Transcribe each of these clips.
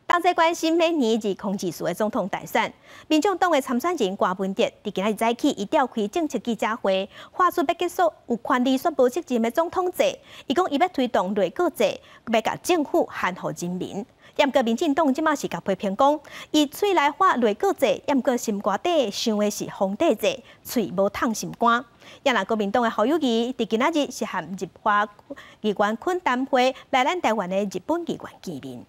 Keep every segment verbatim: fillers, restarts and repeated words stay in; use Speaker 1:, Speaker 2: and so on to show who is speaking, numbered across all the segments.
Speaker 1: 当在关心每年以空指数的总统大选，民众党的参选人郭文哲伫今日早起，伊召开政策记者会，发出要结束有权利宣布责任的总统制。伊讲伊要推动内阁制，要甲政府含糊人民。毋过民进党即马是甲批评讲，伊嘴来话内阁制，毋过心肝底想的是皇帝制，喙无烫心肝。也若国民党的侯友宜伫今仔日是和日华议员昆谈会来咱台湾的日本议员见面。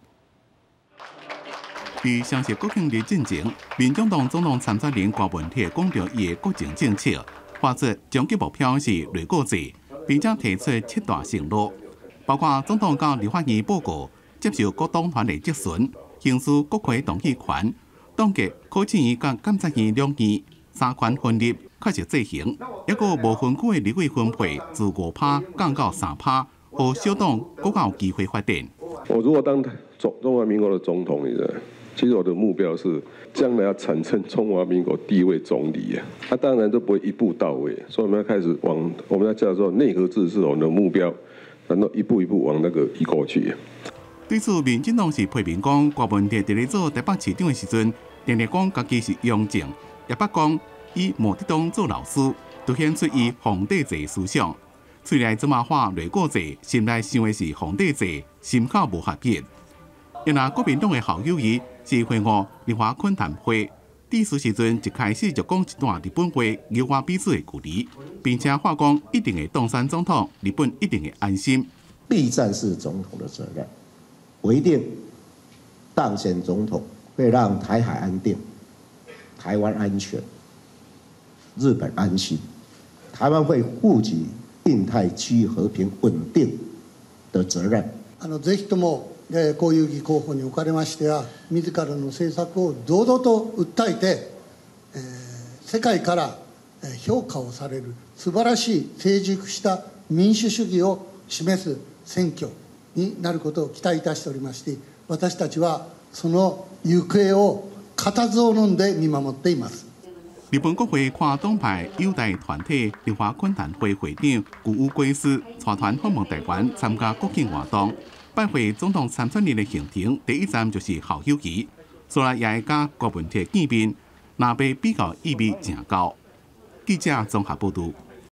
Speaker 2: 伫双十国庆日进前，民众党总统参选人郭文哲讲到伊的国政政策，发出终极目标是内阁制，并且提出七大承诺，包括总统到立法院报告，接受各党团的质询，行使国会动议权，冻结考试院甲监察院两院，三权分立，确实执行。还有无分区的立委分配，自五趴降到三趴，和小党更有机会发展。
Speaker 3: 我如果当中中华民国的总统，你的。其实我的目标是将来要产生中华民国第一位总理啊，他、啊、当然都不会一步到位，所以我们要开始往我们要叫做内阁制是我们的目标，然后一步一步往那个移过去。
Speaker 2: 对此，民进党是批评讲，郭文哲伫咧做台北市长的时阵，常常讲家己是雍正，也捌讲以毛泽东做老师，凸显出伊皇帝制思想。嘴内做马话内阁制，心内想的是皇帝制，心口无合一。因若国民党的侯友宜是会晤立华昆谈会，第时时阵一开始就讲一段日本话，扭我彼此的距离，并且话讲一定会当选总统，日本一定会安心。
Speaker 4: 必战是总统的责任，我一定当选总统会让台海安定，台湾安全，日本安心，台湾会负起印太区域和平稳定的责任。
Speaker 5: あのぜひともこういう議候補におかれましては、自らの政策を堂々と訴えて、えー、世界から評価をされる素晴らしい成熟した民主主義を示す選挙になることを期待いたしておりまして、私たちはその行方を固唾を飲んで見守っています。
Speaker 2: 日本国会跨党派友台团体立华昆谈会会长古武贵司带团访问台湾参加国庆活动。拜会总统参选人的行程，第一站就是侯友宜，所来也会甲郭文哲见面，那边比较意味真高。记者综合报道。